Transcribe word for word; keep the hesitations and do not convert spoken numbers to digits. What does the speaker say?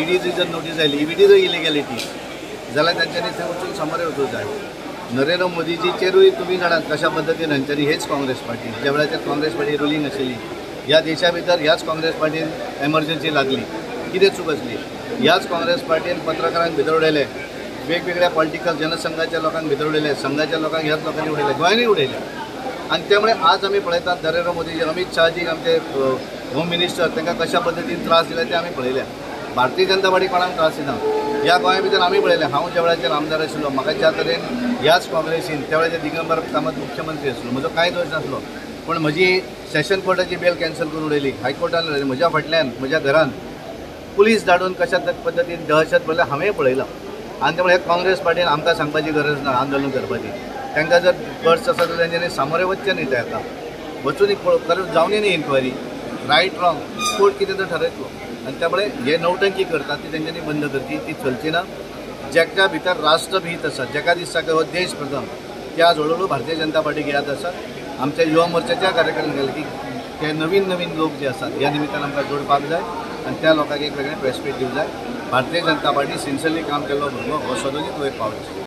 ED जर notice oily ED जर इलिगॅलिटी जाल्यार तांच्यांनी थंय वचून समोर वचूंक जाय। नरेंद्र मोदीजीचेरूय तुमी जाणात कशा पद्दतीन हांच्यांनी हेच काँग्रेस पार्टी ज्या वेळाचेर काँग्रेस पार्टी रुलींग आशिल्ली ह्या देशा भितर ह्याच काँग्रेस पार्टीन एमर्जन्सी लागली कितें चूक आसली। ह्याच काँग्रेस पार्टीन पत्रकारांक भितर उडयले, वेगवेगळ्या पॉलिटिकल जनसंघाच्या लोकांक भितर उडयले, संघाच्या लोकांक ह्याच लोकांनी उडयले, गोंयांनी उडयले। आनी त्यामुळे आज आमी पळयतात नरेंद्र मोदीजी अमित शहाजीक आमचे होम मिनिस्टर तांकां कशा पद्दतीन त्रास दिले ते आमी पळयल्या। भारतीय जनता पार्टी कोणाक त्रास दिना। ह्या गोंया भितर आमी पळयलें, हांव ज्या वेळाचेर आमदार आशिल्लो म्हाका ज्या तरेन ह्याच काँग्रेसीन त्या वेळाचेर दिगंबर कामत मुख्यमंत्री आशिल्लो, म्हजो कांय दोश नासलो, पण म्हजी सेशन कोर्टाची बेल कॅन्सल करून उडयली, हायकोर्टान उडयली। म्हज्या फाटल्यान म्हज्या घरान पुलीस धाडून कशा पद्दतीन दहशत भरल्या हांवें पळयलां। आनी त्यामुळे काँग्रेस पार्टीन आमकां सांगपाची गरज ना आंदोलन करपाची। तांकां जर गट्स आसा जाल्यार तांच्यांनी सामोरे वचचें न्ही तेका वचून करून जावनी न्ही इन्क्वायरी, रायट रॉंग कोर्ट कितें तर ठरयतलो। आनी त्यामुळे हे नौटंकी करतात ती तांच्यांनी बंद करची, ती चलची ना। जेका भितर राष्ट्रभीत आसा, जेका दिसता की हो देश प्रथम, त्या आज हळूहळू भारतीय जनता पार्टी घेयात आसा। आमच्या युवा मोर्चाच्या कार्यक्रम केले की ते नवीन नवीन लोक जे आसात ह्या निमित्तान आमकां जोडपाक जाय आनी त्या लोकांक एक वेगळें रेस्पेक्ट दिवंक जाय। भारतीय जनता पार्टी सिन्सियरली काम केल्लो भुरगो हो सदांच वयर पावलो।